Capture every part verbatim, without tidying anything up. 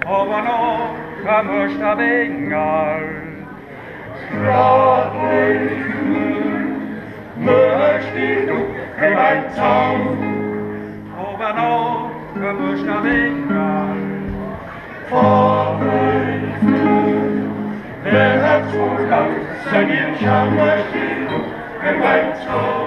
aber noch am Osterbengal. Möchtest du in mein Zaun, aber noch am Osterbengal. Vorwürfen, wer hat so lang sein Irrscham, möchtest du in mein Zaun.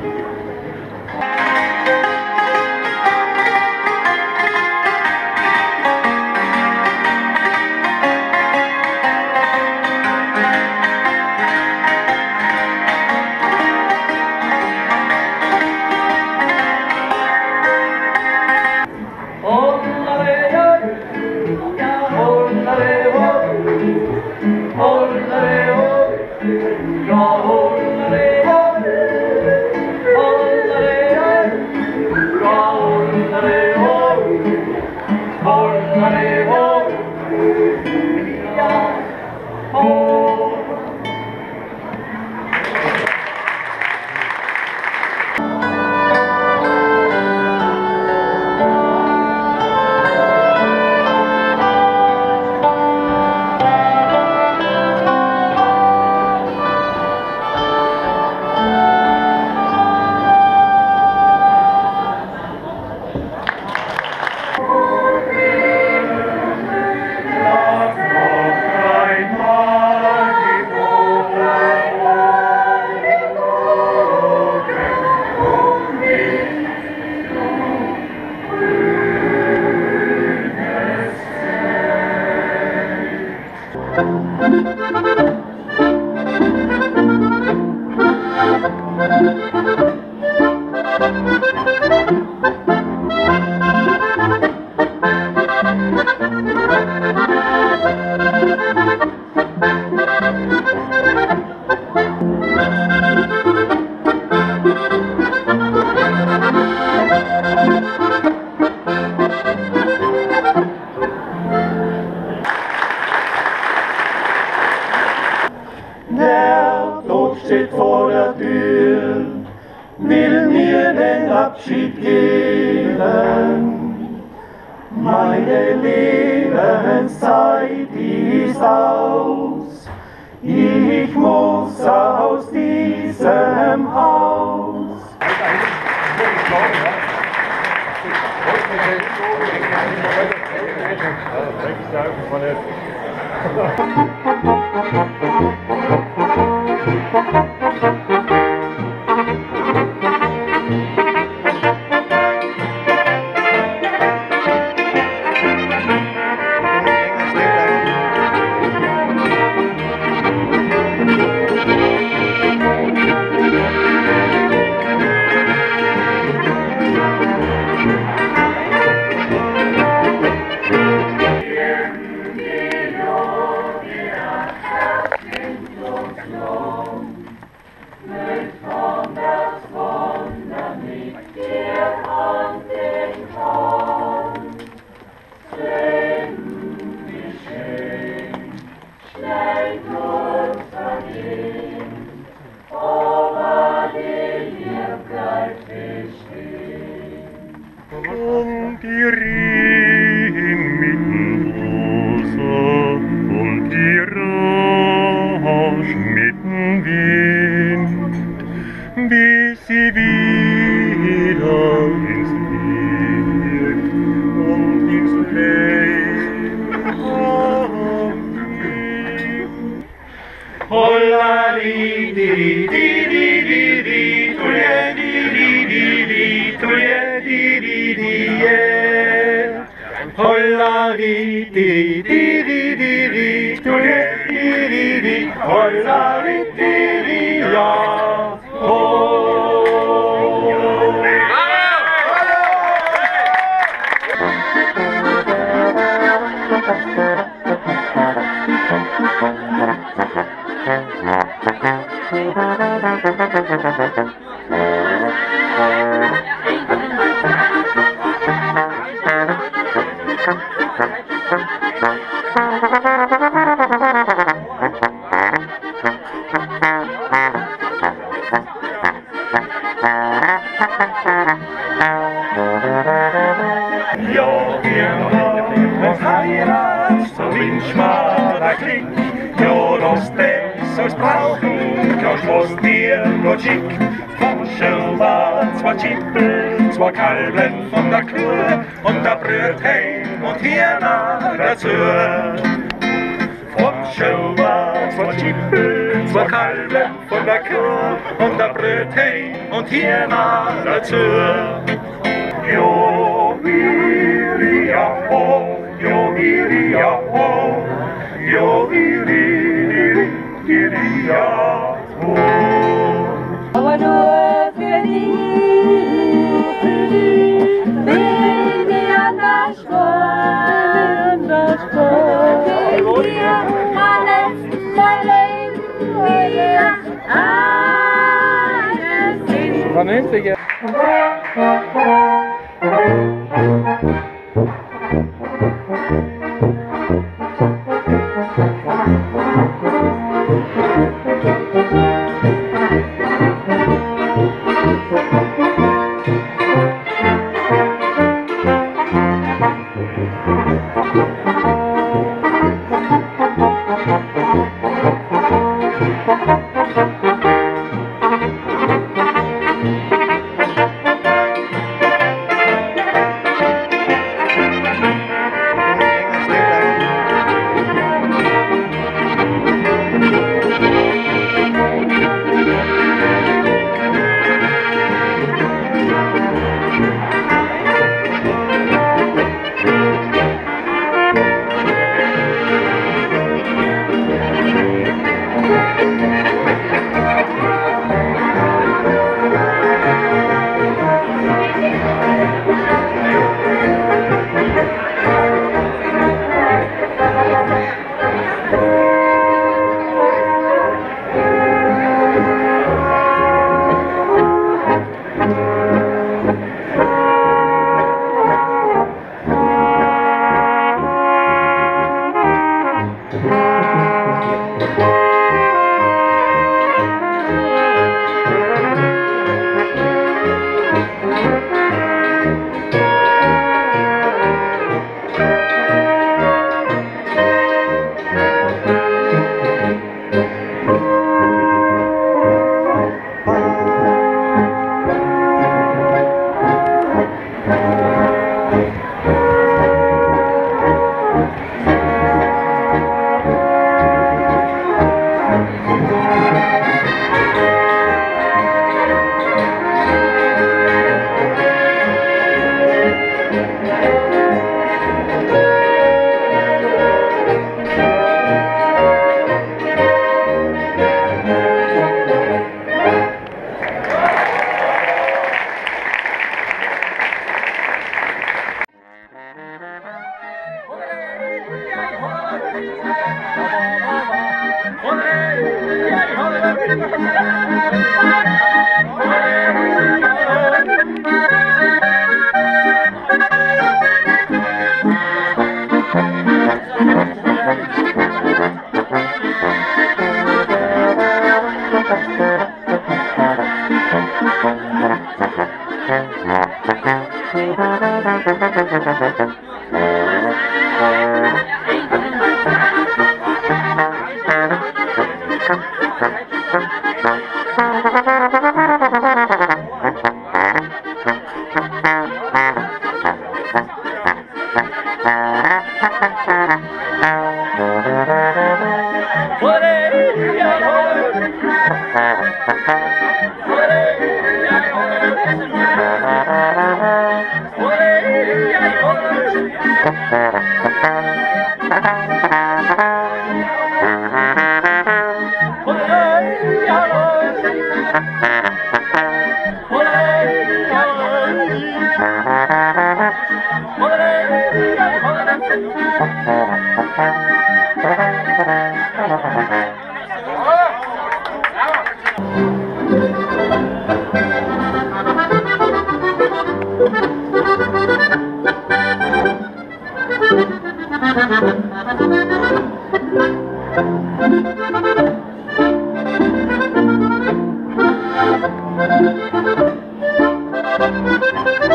Der Tod steht vor der Tür, will mir den Abschied geben. Meine Lebenszeit ist aus, ich muss aus diesem Haus. Und die Rehen mitten Wasser und die Rausch mitten Wind, bis sie wieder ins Licht und ins Leben aufgehen. Holla di di di di di di, tulle di di di di, tulle di di di yeah. Holla di di di di di di, tulle di di di, holla di di di ja. Ja, wir haben uns heiratet. in schmaler Klick. Ja, das Dess soll's brauchen, kannst was dir Gott schickt. Vom Schirmer zwei Chippel, zwei Kalben von der Kuh und der Brötchen und Hirner dazu. Vom Schirmer zwei Chippel, zwei Kalben von der Kuh und der Brötchen und Hirner dazu. Jo, wiri, ja, ho, jo, wiri, ja, ho, jo, wiri, wiri, ja, ho. Aber nur für dich, für dich, bin ich an der Spur, bin dir alles mein Leben, wir alles sind. Vernünftig.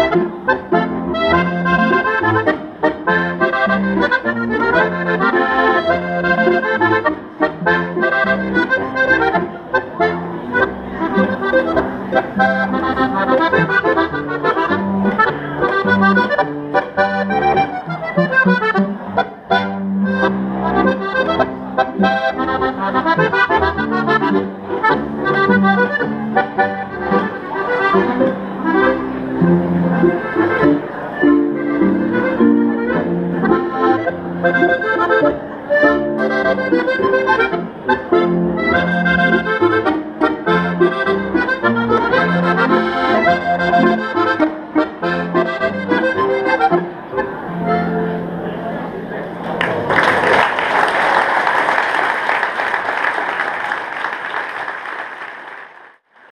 Thank you. Thank you.